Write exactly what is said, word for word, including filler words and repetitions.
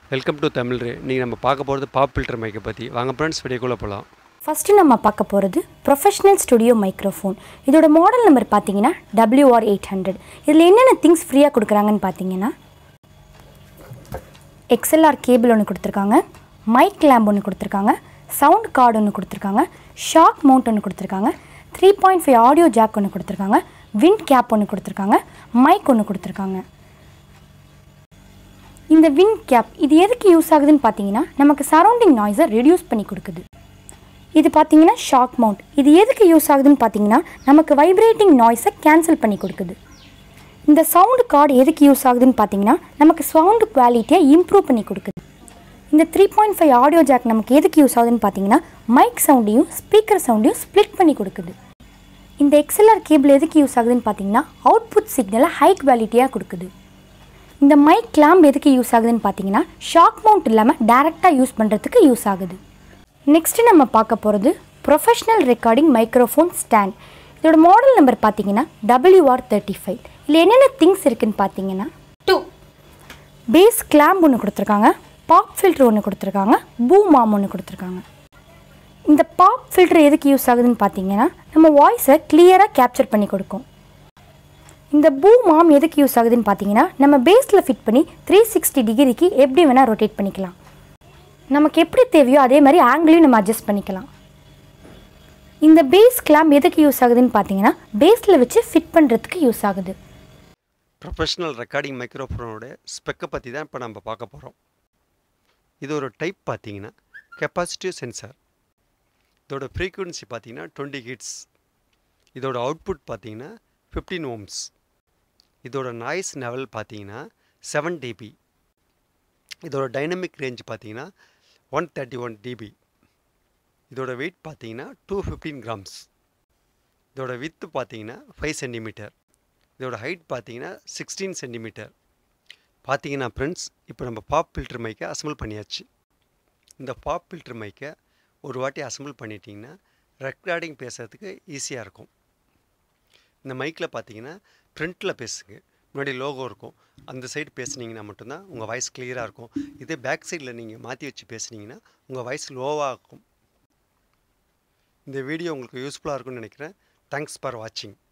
Welcome to Tamil ரே. நீங்கள் நம்ம பார்க்க போகிறது பாப் ஃபில்டர் மைக்கை பற்றி. வாங்க ஃப்ரெண்ட்ஸ், வீடியோக்குள்ளே போகலாம். ஃபஸ்ட்டு நம்ம பார்க்க போகிறது ப்ரொஃபஷ்னல் ஸ்டுடியோ மைக்ரோஃபோன். இதோட மாடல் நம்பர் பார்த்தீங்கன்னா டபிள்யூ ஆர் எயிட் ஹண்ட்ரட். இதில் என்னென்ன திங்ஸ் ஃப்ரீயாக கொடுக்குறாங்கன்னு பார்த்தீங்கன்னா எக்ஸ்எல்ஆர் கேபிள் ஒன்று கொடுத்துருக்காங்க, மைக் லேம்ப் ஒன்று கொடுத்துருக்காங்க, சவுண்ட் கார்டு ஒன்று கொடுத்துருக்காங்க, ஷாக் மவுண்ட் ஒன்று கொடுத்துருக்காங்க, three point five audio jack ஒன்று கொடுத்துருக்காங்க, விண்ட் கேப் ஒன்று கொடுத்துருக்காங்க, மைக் ஒன்று கொடுத்துருக்காங்க. இந்த விண்ட் கேப் இது எதுக்கு யூஸ் ஆகுதுன்னு பார்த்தீங்கன்னா நமக்கு சரௌண்டிங் நாய்ஸை ரெடியூஸ் பண்ணி கொடுக்குது. இது பார்த்தீங்கன்னா ஷாக் மவுண்ட். இது எதுக்கு யூஸ் ஆகுதுன்னு பார்த்தீங்கன்னா நமக்கு வைப்ரேட்டிங் நாய்ஸை கேன்சல் பண்ணி கொடுக்குது. இந்த சவுண்டு கார்டு எதுக்கு யூஸ் ஆகுதுன்னு பார்த்தீங்கன்னா நமக்கு சவுண்டு குவாலிட்டியை இம்ப்ரூவ் பண்ணி கொடுக்குது. இந்த three point five audio jack நமக்கு எதுக்கு யூஸ் ஆகுதுன்னு பார்த்தீங்கன்னா மைக் சவுண்டையும் ஸ்பீக்கர் சவுண்டையும் ஸ்ப்ளிட் பண்ணி கொடுக்குது. இந்த எக்ஸ்எல்ஆர் கேபிள் எதுக்கு யூஸ் ஆகுதுன்னு பார்த்தீங்கன்னா அவுட்புட் சிக்னலை ஹை குவாலிட்டியாக கொடுக்குது. இந்த மைக் கிளாம்ப் எதுக்கு யூஸ் ஆகுதுன்னு பார்த்தீங்கன்னா ஷாக் மவுண்ட் இல்லாமல் டேரெக்டாக யூஸ் பண்ணுறதுக்கு யூஸ் ஆகுது. நெக்ஸ்ட்டு நம்ம பார்க்க போகிறது ப்ரொஃபஷ்னல் ரெக்கார்டிங் மைக்ரோஃபோன் ஸ்டாண்ட். இதோட மாடல் நம்பர் பார்த்தீங்கன்னா டபிள்யூ ஆர் தேர்ட்டி ஃபைவ். இதில் என்னென்ன திங்ஸ் இருக்குதுன்னு பார்த்தீங்கன்னா டூ பேஸ் கிளாம்ப் ஒன்று கொடுத்துருக்காங்க, பாப் ஃபில்டர் ஒன்று கொடுத்துருக்காங்க, பூம் ஆர்ம் ஒன்று கொடுத்துருக்காங்க. இந்த பாப் ஃபில்டர் எதுக்கு யூஸ் ஆகுதுன்னு பார்த்தீங்கன்னா நம்ம வாய்ஸை கிளியராக கேப்சர் பண்ணி கொடுக்கும். இந்த பூம் ஆர்ம் எதுக்கு யூஸ் ஆகுதுன்னு பார்த்தீங்கன்னா நம்ம பேஸில் ஃபிட் பண்ணி த்ரீ சிக்ஸ்டி டிகிரிக்கு எப்படி வேணால் ரொட்டேட் பண்ணிக்கலாம். நமக்கு எப்படி தேவையோ அதே மாதிரி ஆங்கிளையும் நம்ம அட்ஜஸ்ட் பண்ணிக்கலாம். இந்த பேஸ் கிளாம்ப் எதுக்கு யூஸ் ஆகுதுன்னு பார்த்தீங்கன்னா பேஸில் வச்சு ஃபிட் பண்ணுறதுக்கு யூஸ் ஆகுது. ப்ரொஃபஷ்னல் ரெக்கார்டிங் மைக்ரோஃபோனோட ஸ்பெக்கை பற்றி தான் இப்போ நம்ம பார்க்க போகிறோம். இது ஒரு டைப் பார்த்தீங்கன்னா கெப்பாசிட்டிவ் சென்சார். இதோட ஃப்ரீக்குவன்சி பார்த்தீங்கன்னா டுவெண்ட்டி ஹிட்ஸ். இதோட அவுட்புட் பார்த்தீங்கன்னா ஃபிஃப்டீன் ஓம்ஸ். இதோட நாய்ஸ் லெவல் பார்த்தீங்கன்னா செவன் டிபி. இதோட டைனமிக் ரேஞ்ச் பார்த்தீங்கன்னா ஒன் தேர்ட்டி ஒன் டிபி. இதோட வெயிட் பார்த்தீங்கன்னா டூ ஃபிஃப்டீன் கிராம்ஸ். இதோட வித்து பார்த்தீங்கன்னா ஃபைவ் சென்டிமீட்டர். இதோட ஹைட் பார்த்தீங்கன்னா சிக்ஸ்டீன் சென்டிமீட்டர். பார்த்தீங்கன்னா ஃப்ரெண்ட்ஸ், இப்போ நம்ம பாப் ஃபில்டர் மைக்கை அசம்பிள் பண்ணியாச்சு. இந்த பாப் ஃபில்டர் மைக்கை ஒரு வாட்டி அசம்பிள் பண்ணிட்டீங்கன்னா ரெக்கார்டிங் பேசுகிறதுக்கு ஈஸியாக இருக்கும். இந்த மைக்கில் பார்த்தீங்கன்னா ஃப்ரண்ட்டில் பேசுங்க, முன்னாடி லோகோ இருக்கும், அந்த சைடு பேசுனீங்கன்னா மட்டும்தான் உங்கள் வாய்ஸ் கிளியராக இருக்கும். இதே பேக் சைடில் நீங்கள் மாற்றி வச்சு பேசுனீங்கன்னா உங்கள் வாய்ஸ் லோவாக இருக்கும். இந்த வீடியோ உங்களுக்கு யூஸ்ஃபுல்லாக இருக்கும்னு நினைக்கிறேன். தேங்க்ஸ் ஃபார் வாட்சிங்.